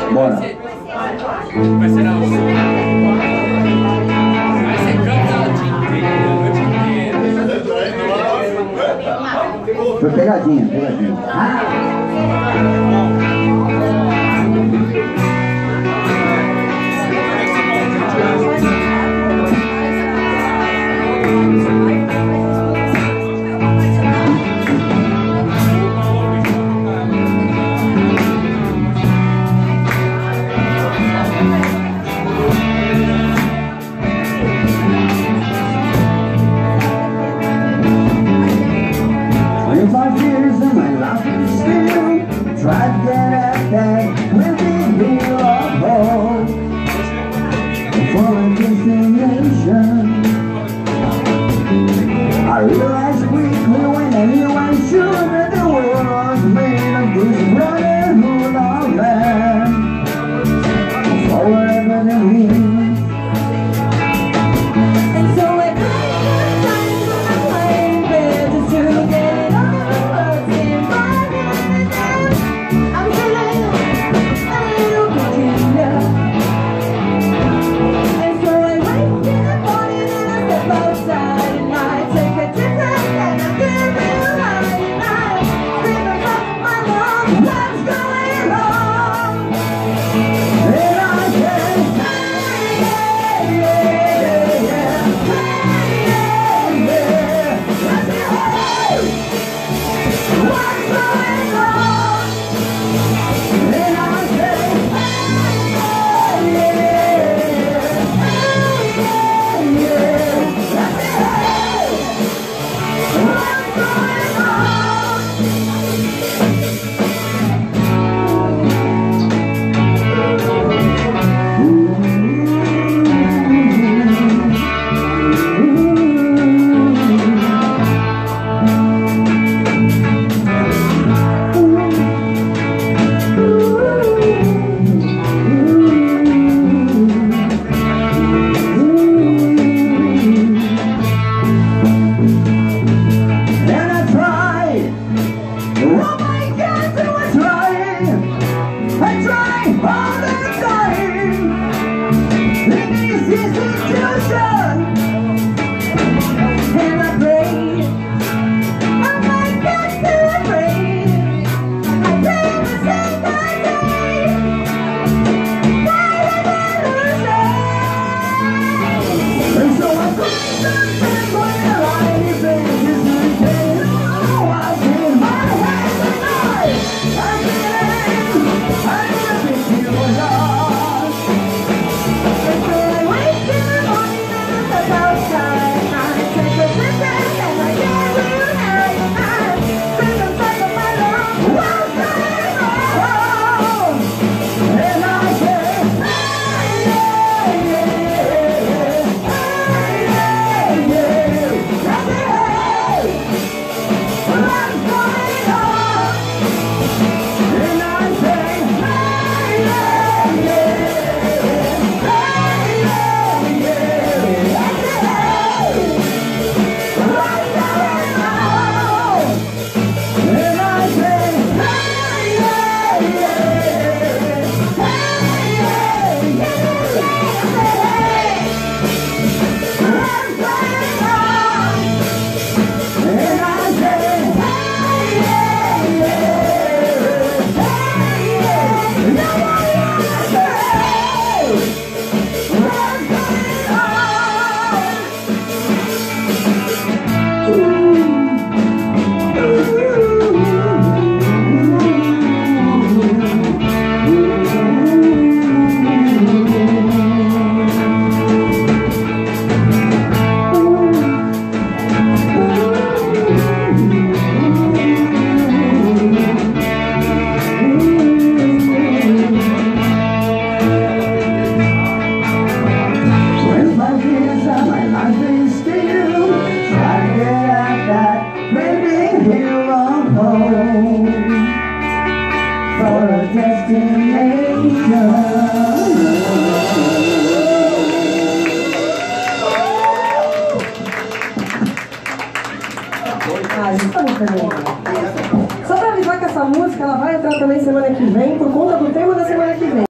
Bora. Vai ser na outra. Vai ser canta o dia inteiro, a noite inteira. Foi pegadinha, pegadinha. I realized quickly when I knew I should that the world was made of this brotherhood of man. For whatever that means. And so I cried the times when I'm lying in bed just to get all the words in my head. I'm feeling a little peculiar. And so I wake in the morning and I step outside and I take a deep breath and I feel real high and I scream across my lungs, what's going on? And I say, hey, yeah, yeah, yeah, hey, yeah, yeah. I say, hey, what's going on? And I say, hey, yeah, yeah, yeah. I say, hey, what's going on? And I tried, oh my God, I tried hard